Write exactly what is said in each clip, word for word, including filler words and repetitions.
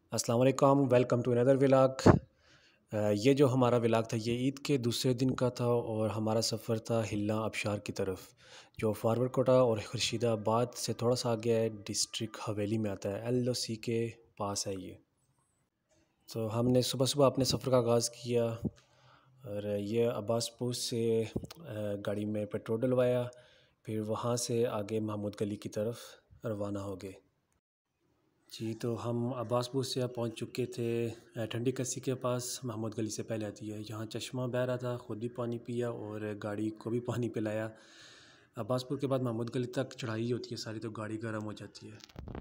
अस्सलाम वालेकुम, welcome to another vlog. ये जो हमारा व्लॉग था ये ईद के दूसरे दिन का था और हमारा सफ़र था हिल्ला आबशार की तरफ, जो फॉरवर्ड कोटा और खुर्शीदाबाद से थोड़ा सा आगे है, डिस्ट्रिक्ट हवेली में आता है, एल ओ सी के पास है ये। तो हमने सुबह सुबह अपने सफ़र का आगाज़ किया और ये अब्बासपुर से गाड़ी में पेट्रोल डलवाया, फिर वहाँ से आगे महमूद गली की तरफ रवाना हो गए। जी, तो हम अब्बासपुर से अब पहुँच चुके थे ठंडी कस्सी के पास। महमूद गली से पहले आती है, यहाँ चश्मा बह रहा था, ख़ुद भी पानी पिया और गाड़ी को भी पानी पिलाया। अब्बासपुर के बाद महमूद गली तक चढ़ाई होती है सारी, तो गाड़ी गर्म हो जाती है।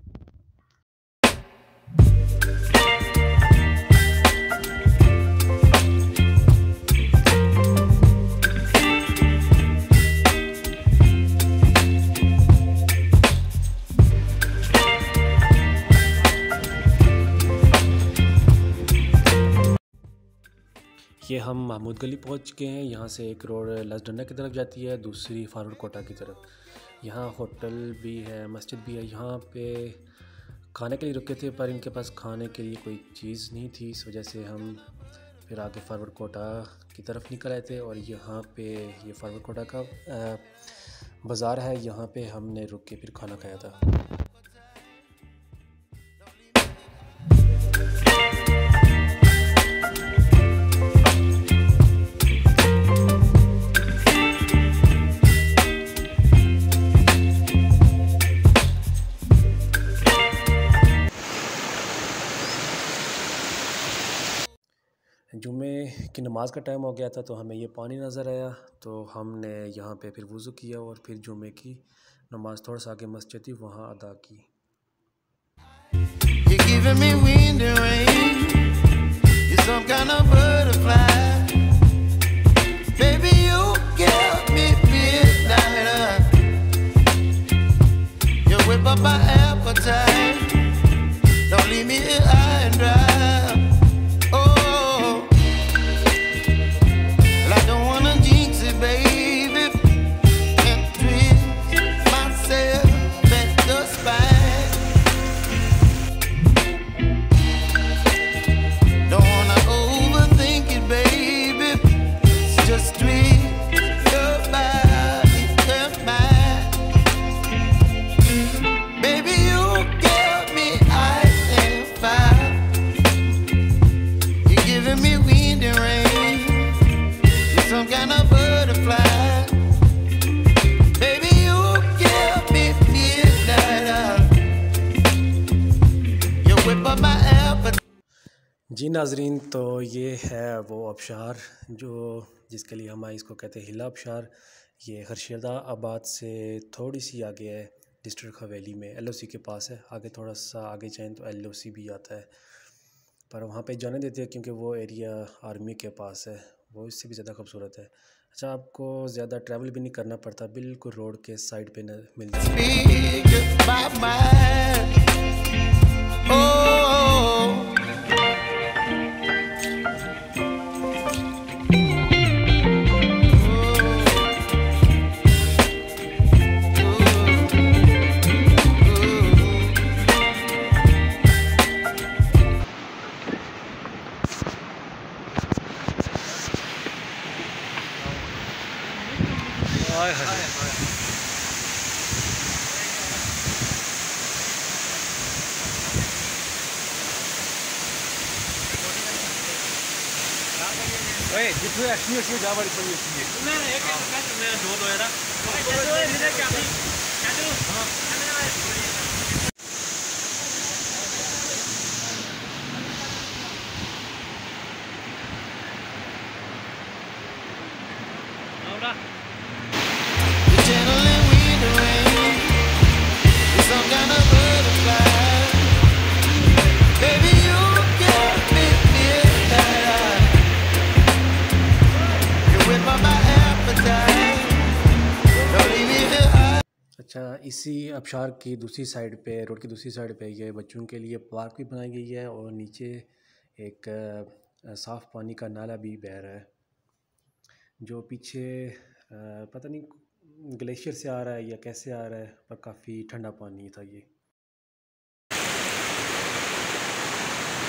ये हम महमूद गली पहुँच गए हैं। यहाँ से एक रोड लसडंडा की तरफ जाती है, दूसरी फॉरवर्ड कोटा की तरफ। यहाँ होटल भी है, मस्जिद भी है। यहाँ पे खाने के लिए रुके थे पर इनके पास खाने के लिए कोई चीज़ नहीं थी, इस वजह से हम फिर आगे फॉरवर्ड कोटा की तरफ निकल आए थे। और यहाँ पे ये फॉरवर्ड कोटा का बाज़ार है, यहाँ पे हमने रुक के फिर खाना खाया था। जुम्मे की नमाज़ का टाइम हो गया था, तो हमें ये पानी नज़र आया, तो हमने यहाँ पे फिर वज़ू किया और फिर जुम्मे की नमाज़ थोड़ा सा आगे मस्जिद थी वहाँ अदा की। जी नाज़रीन, तो ये है वो आबशार जो जिसके लिए हम इसको कहते हैं हिला आबशार। ये खुर्शीदाबाद से थोड़ी सी आगे है, डिस्ट्रिक्ट हवेली में, एल ओ सी के पास है। आगे थोड़ा सा आगे जाएँ तो एल ओ सी भी आता है, पर वहाँ पे जाने देते हैं क्योंकि वो एरिया आर्मी के पास है, वो इससे भी ज़्यादा खूबसूरत है। अच्छा, आपको ज़्यादा ट्रैवल भी नहीं करना पड़ता, बिल्कुल रोड के साइड पे न मिल जाता है। हाय हाय ओए जितने एक्शन से जा वाली पड़ी है मैं एक एक मैं दो दो यार तो इधर क्या भी क्या दो हां औरा अच्छा, इसी आबशार की दूसरी साइड पे, रोड की दूसरी साइड पे ये बच्चों के लिए पार्क भी बनाई गई है और नीचे एक साफ़ पानी का नाला भी बह रहा है, जो पीछे पता नहीं ग्लेशियर से आ रहा है या कैसे आ रहा है, पर काफ़ी ठंडा पानी था ये।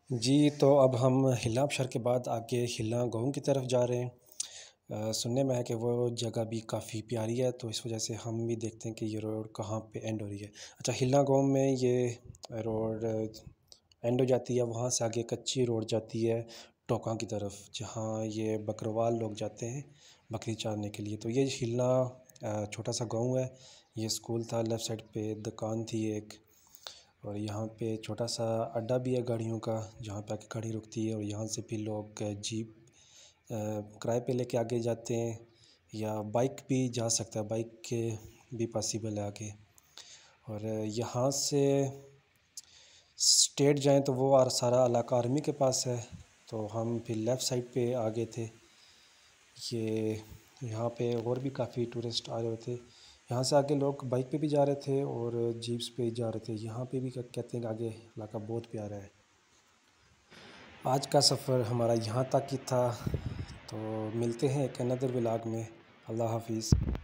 जी, तो अब हम हिल्ला आबशार के बाद आगे हिल्ला गाँव की तरफ जा रहे हैं। अ, सुनने में है कि वो जगह भी काफ़ी प्यारी है, तो इस वजह से हम भी देखते हैं कि ये रोड कहाँ पे एंड हो रही है। अच्छा, हिल्ला गाँव में ये रोड एंड हो जाती है, वहाँ से आगे कच्ची रोड जाती है टोंका की तरफ, जहाँ ये बकरवाल लोग जाते हैं बकरी चारने के लिए। तो ये हिल्ला अ, छोटा सा गाँव है। ये स्कूल था, लेफ्ट साइड पे दुकान थी एक, और यहाँ पे छोटा सा अड्डा भी है गाड़ियों का, जहाँ पे आके गाड़ी रुकती है और यहाँ से भी लोग जीप अ, किराए पे लेके आगे जाते हैं, या बाइक भी जा सकता है, बाइक के भी पॉसिबल है आगे। और यहाँ से स्ट्रेट जाएँ तो वो और सारा इलाका आर्मी के पास है, तो हम फिर लेफ़्ट साइड पे आ गए थे। ये यहाँ पे और भी काफ़ी टूरिस्ट आ रहे थे। यहाँ से आगे लोग बाइक पे भी जा रहे थे और जीप्स पे जा रहे थे। यहाँ पे भी क्या कहते हैं कि आगे इलाका बहुत प्यारा है। आज का सफ़र हमारा यहाँ तक ही था, तो मिलते हैं एक अनदर व्लॉग में। अल्लाह हाफ़िज़।